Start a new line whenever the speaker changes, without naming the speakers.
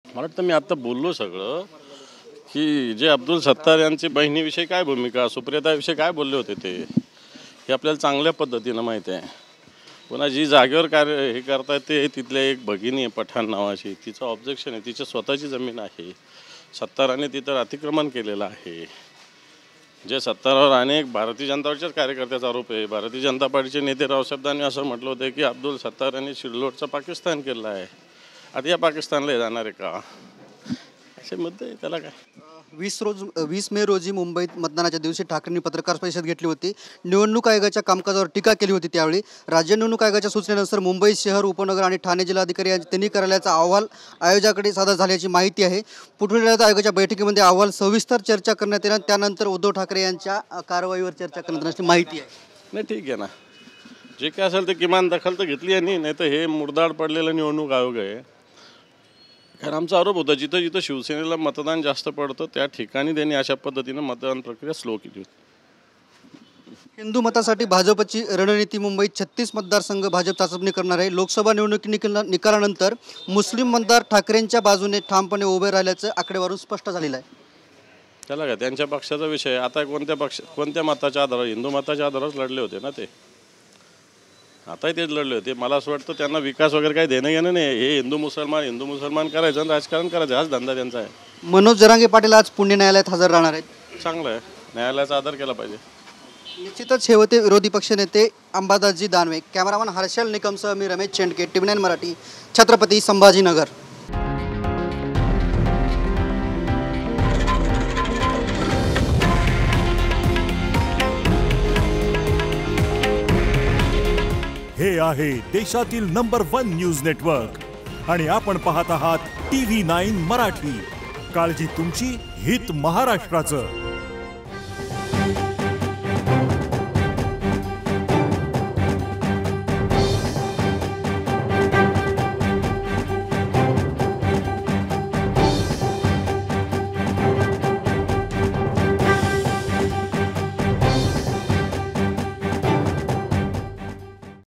मला वाटतं मी आता बोललो सगळं की जे अब्दुल सत्तार यांची बहिणीविषयी काय भूमिका, सुप्रियताविषयी काय बोलले होते ते हे आपल्याला चांगल्या पद्धतीनं माहिती आहे. पुन्हा जी जागेवर कार्य हे करतायत ते तिथल्या एक भगिनी आहे पठाण नावाची, तिचं ऑब्जेक्शन आहे, तिची स्वतःची जमीन आहे. सत्ताराने तिथं अतिक्रमण केलेलं आहे. जे सत्तारावर अनेक भारतीय जनता पार्टीच्याच कार्यकर्त्याचा आरोप आहे. भारतीय जनता पार्टीचे नेते रावसाहेबांनी असं म्हटलं होतं की अब्दुल सत्तार यांनी शिरलोटचा पाकिस्तान केला आहे. आता या पाकिस्तानला जाणार आहे का, असे मुद्दे. त्याला काय
20 मे रोजी मुंबईत मतदानाच्या दिवशी ठाकरेंनी पत्रकार परिषद घेतली होती. निवडणूक आयोगाच्या कामकाजावर टीका केली होती. त्यावेळी राज्य निवडणूक आयोगाच्या सूचनेनुसार मुंबई शहर, उपनगर आणि ठाणे जिल्हाधिकारी यांच्या तिन्ही कार्यालयाचा अहवाल आयोगाकडे सादर झाल्याची माहिती आहे. पुढील आयोगाच्या बैठकीमध्ये अहवाल सविस्तर चर्चा करण्यात येणार. त्यानंतर उद्धव ठाकरे यांच्या कारवाईवर चर्चा करण्यात येण्याची माहिती आहे.
नाही, ठीक आहे ना, जे काय असेल ते किमान दखल तर घेतली आहे. नाही तर हे मुरदाड पडलेलं निवडणूक आयोग आहे. कारण आमचा आरोप होता जिथं जिथं शिवसेनेला मतदान जास्त पडतं त्या ठिकाणी त्यांनी अशा पद्धतीनं मतदान प्रक्रिया स्लो केली होती.
हिंदू मतासाठी भाजपची रणनीती. मुंबईत 36 मतदारसंघ भाजप चाचपणी करणार आहे. लोकसभा निवडणुकी निकालानंतर मुस्लिम मतदार ठाकरेंच्या बाजूने ठामपणे उभे राहिल्याचं आकडेवारून स्पष्ट झालेलं आहे.
त्याला काय त्यांच्या पक्षाचा विषय. आता कोणत्या मताच्या आधारावर, हिंदू मताच्या आधारावर लढले होते ना ते, आताही तेच लढले होते. मला असं वाटतं त्यांना विकास वगैरे काही देणं घेणं नाही. हे हिंदू मुसलमान करायचं आणि राजकारण करायचं, हाच धंदा त्यांचा आहे.
मनोज जरांगे पाटील आज पुणे न्यायालयात हजर राहणार आहेत.
चांगलं आहे, न्यायालयाचा आदर केला पाहिजे.
निश्चितच हे होते विरोधी पक्षनेते अंबादासजी दानवे. कॅमेरामन हर्षल निकमसह मी रमेश चेंडके, TV9 मराठी, छत्रपती संभाजीनगर.
हे आहे देशातील नंबर 1 न्यूज नेटवर्क आणि आपण पाहत आहात TV9 मराठी. काळजी तुमची, हित महाराष्ट्राचं.